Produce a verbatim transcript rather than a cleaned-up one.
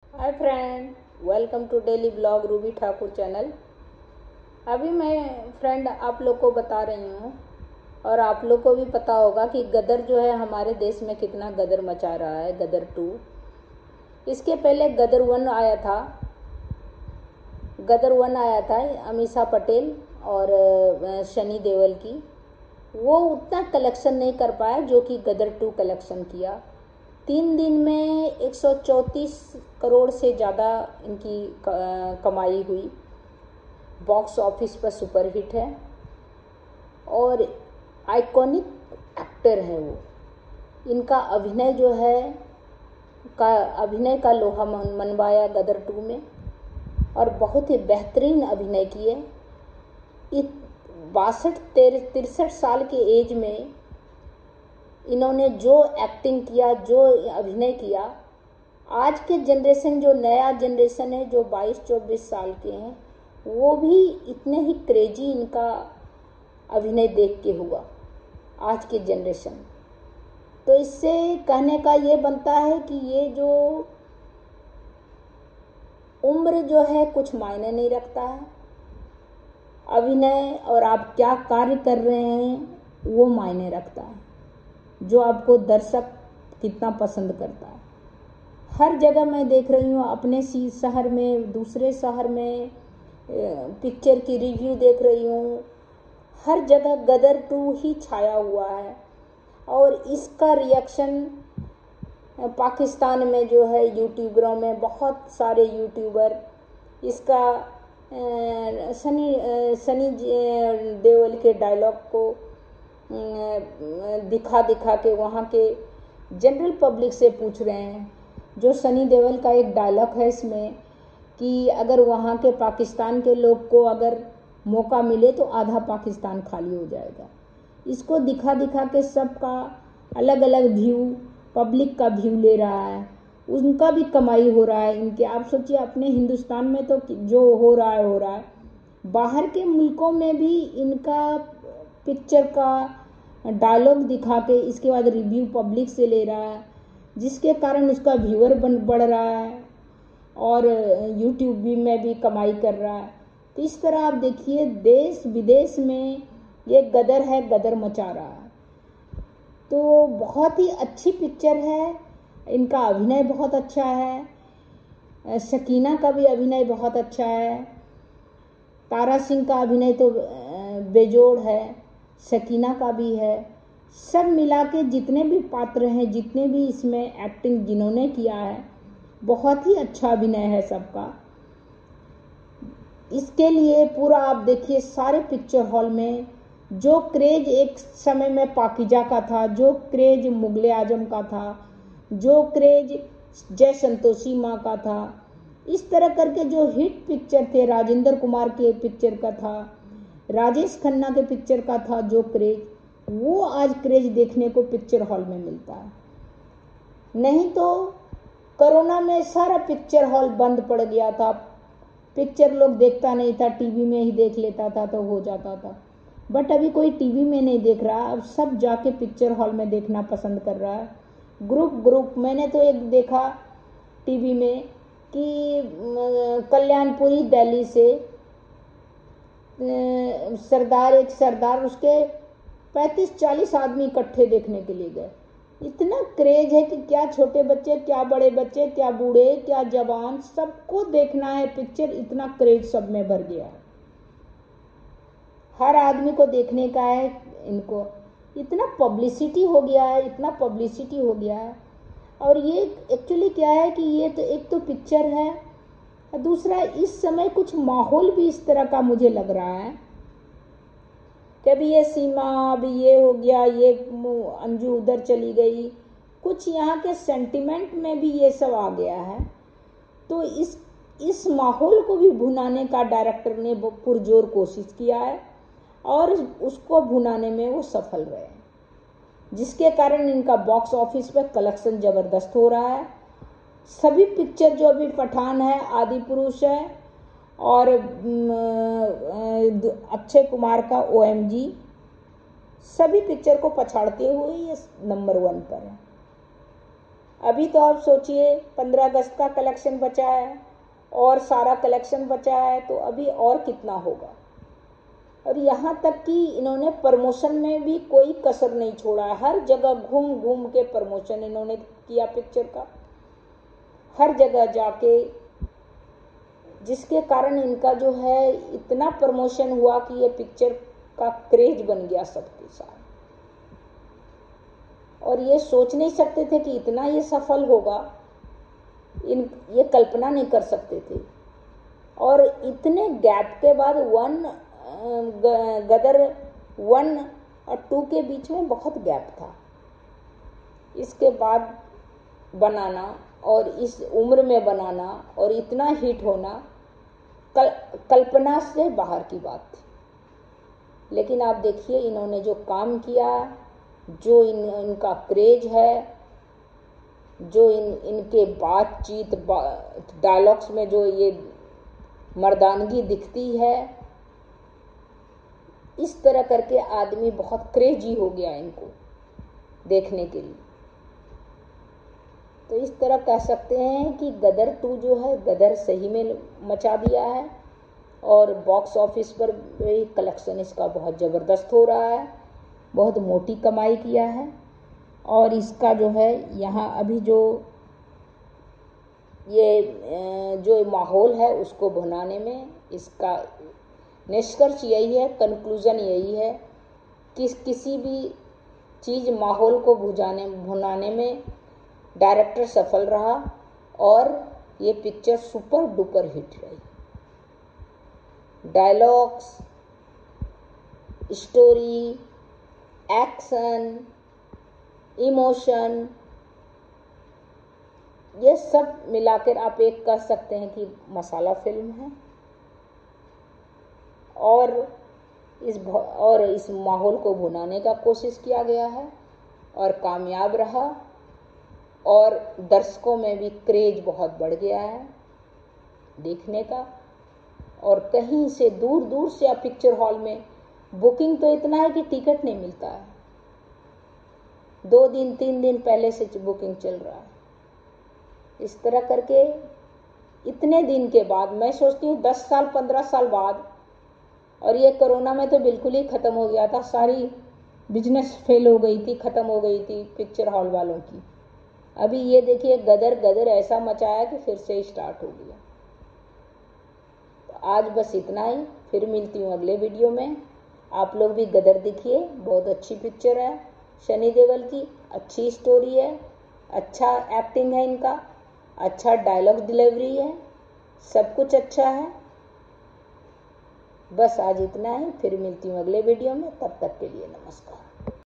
Hi friend, welcome to daily blog Ruby Thakur channel. अभी मैं friend आप लोग को बता रही हूँ और आप लोग को भी पता होगा कि गदर जो है हमारे देश में कितना गदर मचा रहा है। गदर टू, इसके पहले गदर वन आया था। गदर वन आया था अमीषा पटेल और सनी देओल की। वो उतना कलेक्शन नहीं कर पाया जो कि गदर टू कलेक्शन किया। तीन दिन में एक सौ चौंतीस करोड़ से ज़्यादा इनकी कमाई हुई। बॉक्स ऑफिस पर सुपरहिट है और आइकॉनिक एक्टर है वो। इनका अभिनय जो है का अभिनय का लोहा मनवाया गदर टू में और बहुत ही बेहतरीन अभिनय किए। बासठ तिरसठ साल के एज में इन्होंने जो एक्टिंग किया, जो अभिनय किया, आज के जनरेशन जो नया जनरेशन है जो बाईस चौबीस साल के हैं वो भी इतने ही क्रेजी इनका अभिनय देख के हुआ आज के जनरेशन। तो इससे कहने का ये बनता है कि ये जो उम्र जो है कुछ मायने नहीं रखता है। अभिनय और आप क्या कार्य कर रहे हैं वो मायने रखता है, जो आपको दर्शक कितना पसंद करता है। हर जगह मैं देख रही हूँ, अपने शहर में, दूसरे शहर में पिक्चर की रिव्यू देख रही हूँ। हर जगह गदर टू ही छाया हुआ है और इसका रिएक्शन पाकिस्तान में जो है यूट्यूबरों में बहुत सारे यूट्यूबर इसका सनी सनी देओल के डायलॉग को दिखा दिखा के वहाँ के जनरल पब्लिक से पूछ रहे हैं। जो सनी देओल का एक डायलॉग है इसमें कि अगर वहाँ के पाकिस्तान के लोग को अगर मौका मिले तो आधा पाकिस्तान खाली हो जाएगा। इसको दिखा दिखा के सबका अलग अलग व्यू, पब्लिक का व्यू ले रहा है, उनका भी कमाई हो रहा है इनके। आप सोचिए, अपने हिंदुस्तान में तो जो हो रहा है हो रहा है, बाहर के मुल्कों में भी इनका पिक्चर का डायलॉग दिखा के इसके बाद रिव्यू पब्लिक से ले रहा है, जिसके कारण उसका व्यूअर बन बढ़ रहा है और यूट्यूब भी में भी कमाई कर रहा है। तो इस तरह आप देखिए, देश विदेश में ये गदर है, गदर मचा रहा है। तो बहुत ही अच्छी पिक्चर है, इनका अभिनय बहुत अच्छा है। शकीना का भी अभिनय बहुत अच्छा है। तारा सिंह का अभिनय तो बेजोड़ है, शकीना का भी है। सब मिला के जितने भी पात्र हैं, जितने भी इसमें एक्टिंग जिन्होंने किया है, बहुत ही अच्छा अभिनय है सबका। इसके लिए पूरा आप देखिए, सारे पिक्चर हॉल में जो क्रेज एक समय में पाकीजा का था, जो क्रेज मुगले आजम का था, जो क्रेज जय संतोषी माँ का था, इस तरह करके जो हिट पिक्चर थे, राजेंद्र कुमार के पिक्चर का था, राजेश खन्ना के पिक्चर का था, जो क्रेज, वो आज क्रेज देखने को पिक्चर हॉल में मिलता है। नहीं तो कोरोना में सारा पिक्चर हॉल बंद पड़ गया था, पिक्चर लोग देखता नहीं था, टीवी में ही देख लेता था तो हो जाता था। बट अभी कोई टीवी में नहीं देख रहा, अब सब जाके पिक्चर हॉल में देखना पसंद कर रहा है। ग्रुप ग्रुप मैंने तो एक देखा टीवी में कि कल्याणपुरी दिल्ली से सरदार एक सरदार उसके पैंतीस चालीस आदमी इकट्ठे देखने के लिए गए। इतना क्रेज है कि क्या छोटे बच्चे, क्या बड़े बच्चे, क्या बूढ़े, क्या जवान, सबको देखना है पिक्चर। इतना क्रेज सब में भर गया है, हर आदमी को देखने का है इनको। इतना पब्लिसिटी हो गया है, इतना पब्लिसिटी हो गया है। और ये एक्चुअली क्या है कि ये तो एक तो पिक्चर है, दूसरा इस समय कुछ माहौल भी इस तरह का मुझे लग रहा है कि अभी ये सीमा, अभी ये हो गया, ये अंजू उधर चली गई, कुछ यहाँ के सेंटिमेंट में भी ये सब आ गया है। तो इस इस माहौल को भी भुनाने का डायरेक्टर ने पुरजोर कोशिश किया है और उसको भुनाने में वो सफल रहे, जिसके कारण इनका बॉक्स ऑफिस पर कलेक्शन ज़बरदस्त हो रहा है। सभी पिक्चर जो अभी पठान है, आदि पुरुष है और अक्षय कुमार का ओ एम जी, सभी पिक्चर को पछाड़ते हुए ये नंबर वन पर है। अभी तो आप सोचिए पंद्रह अगस्त का कलेक्शन बचा है और सारा कलेक्शन बचा है, तो अभी और कितना होगा। और यहाँ तक कि इन्होंने प्रमोशन में भी कोई कसर नहीं छोड़ा है। हर जगह घूम घूम के प्रमोशन इन्होंने किया पिक्चर का, हर जगह जाके, जिसके कारण इनका जो है इतना प्रमोशन हुआ कि ये पिक्चर का क्रेज बन गया सबके साथ। और ये सोच नहीं सकते थे कि इतना ये सफल होगा, इन ये कल्पना नहीं कर सकते थे। और इतने गैप के बाद वन गदर वन और टू के बीच में बहुत गैप था। इसके बाद बनाना और इस उम्र में बनाना और इतना हिट होना कल, कल्पना से बाहर की बात थी। लेकिन आप देखिए इन्होंने जो काम किया, जो इन इनका क्रेज है, जो इन इनके बातचीत बा, डायलॉग्स में जो ये मर्दानगी दिखती है, इस तरह करके आदमी बहुत क्रेजी हो गया इनको देखने के लिए। तो इस तरह कह सकते हैं कि गदर टू जो है, गदर सही में मचा दिया है और बॉक्स ऑफिस पर भी कलेक्शन इसका बहुत ज़बरदस्त हो रहा है, बहुत मोटी कमाई किया है। और इसका जो है यहाँ अभी जो ये जो माहौल है उसको भुनाने में, इसका निष्कर्ष यही है, कंक्लूज़न यही है कि किसी भी चीज़ माहौल को भुजाने भुनाने में डायरेक्टर सफल रहा और ये पिक्चर सुपर डुपर हिट रही। डायलॉग्स, स्टोरी, एक्शन, इमोशन, ये सब मिलाकर आप एक कह सकते हैं कि मसाला फिल्म है। और इस और इस माहौल को भुनाने का कोशिश किया गया है और कामयाब रहा और दर्शकों में भी क्रेज बहुत बढ़ गया है देखने का। और कहीं से दूर दूर से अब पिक्चर हॉल में बुकिंग तो इतना है कि टिकट नहीं मिलता है, दो दिन तीन दिन पहले से बुकिंग चल रहा है। इस तरह करके इतने दिन के बाद, मैं सोचती हूँ दस साल पंद्रह साल बाद, और ये कोरोना में तो बिल्कुल ही ख़त्म हो गया था, सारी बिजनेस फेल हो गई थी, ख़त्म हो गई थी पिक्चर हॉल वालों की। अभी ये देखिए गदर गदर ऐसा मचाया कि फिर से स्टार्ट हो गया। तो आज बस इतना ही, फिर मिलती हूँ अगले वीडियो में। आप लोग भी गदर देखिए, बहुत अच्छी पिक्चर है सनी देओल की, अच्छी स्टोरी है, अच्छा एक्टिंग है इनका, अच्छा डायलॉग डिलीवरी है, सब कुछ अच्छा है। बस आज इतना ही, फिर मिलती हूँ अगले वीडियो में, तब तक के लिए नमस्कार।